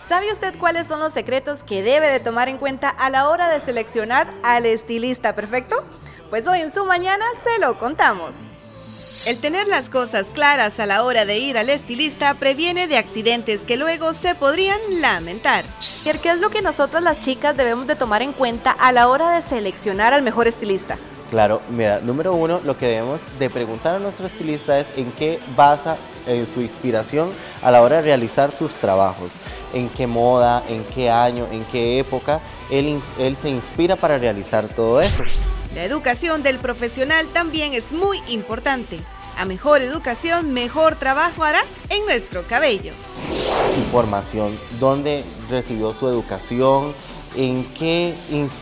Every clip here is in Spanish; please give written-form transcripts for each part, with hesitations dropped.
¿Sabe usted cuáles son los secretos que debe de tomar en cuenta a la hora de seleccionar al estilista perfecto? Pues hoy en Su Mañana se lo contamos. El tener las cosas claras a la hora de ir al estilista previene de accidentes que luego se podrían lamentar. ¿Qué es lo que nosotras las chicas debemos de tomar en cuenta a la hora de seleccionar al mejor estilista? Claro, mira, número uno, lo que debemos de preguntar a nuestro estilista es en qué basa su inspiración a la hora de realizar sus trabajos, en qué moda, en qué año, en qué época él se inspira para realizar todo eso. La educación del profesional también es muy importante. A mejor educación, mejor trabajo hará en nuestro cabello. Información, dónde recibió su educación, en qué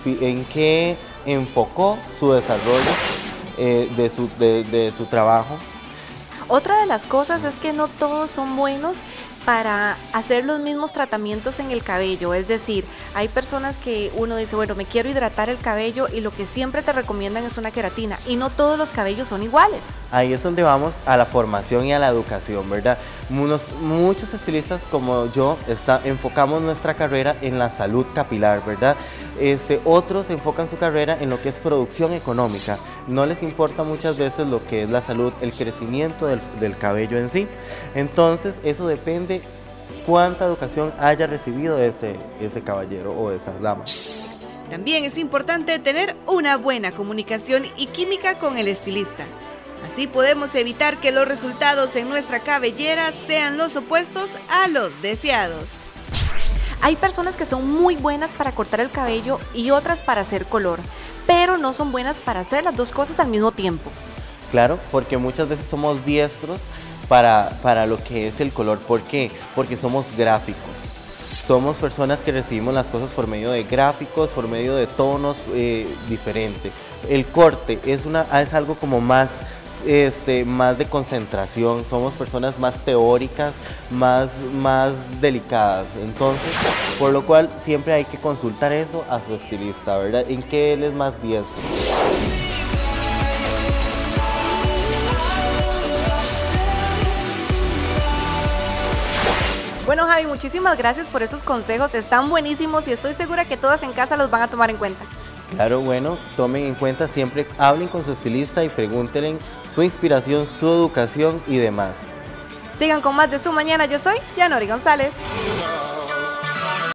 enfocó su desarrollo de su trabajo. Otra de las cosas es que no todos son buenos para hacer los mismos tratamientos en el cabello, es decir, hay personas que uno dice, bueno, me quiero hidratar el cabello y lo que siempre te recomiendan es una queratina y no todos los cabellos son iguales. Ahí es donde vamos a la formación y a la educación, ¿verdad? Muchos estilistas como yo enfocamos nuestra carrera en la salud capilar, ¿verdad? Otros enfocan su carrera en lo que es producción económica. No les importa muchas veces lo que es la salud, el crecimiento del cabello en sí. Entonces, eso depende cuánta educación haya recibido ese caballero o esa dama. También es importante tener una buena comunicación y química con el estilista. Así podemos evitar que los resultados en nuestra cabellera sean los opuestos a los deseados. Hay personas que son muy buenas para cortar el cabello y otras para hacer color, pero no son buenas para hacer las dos cosas al mismo tiempo. Claro, porque muchas veces somos diestros para lo que es el color. ¿Por qué? Porque somos gráficos. Somos personas que recibimos las cosas por medio de gráficos, por medio de tonos diferentes. El corte es algo como más de concentración, somos personas más teóricas, más delicadas. Entonces, por lo cual siempre hay que consultar eso a su estilista, ¿verdad? En qué él es más diestro. Bueno, Javi, muchísimas gracias por esos consejos, están buenísimos y estoy segura que todas en casa los van a tomar en cuenta. Claro, bueno, tomen en cuenta, siempre hablen con su estilista y pregúntenle su inspiración, su educación y demás. Sigan con más de Su Mañana, yo soy Yanori González.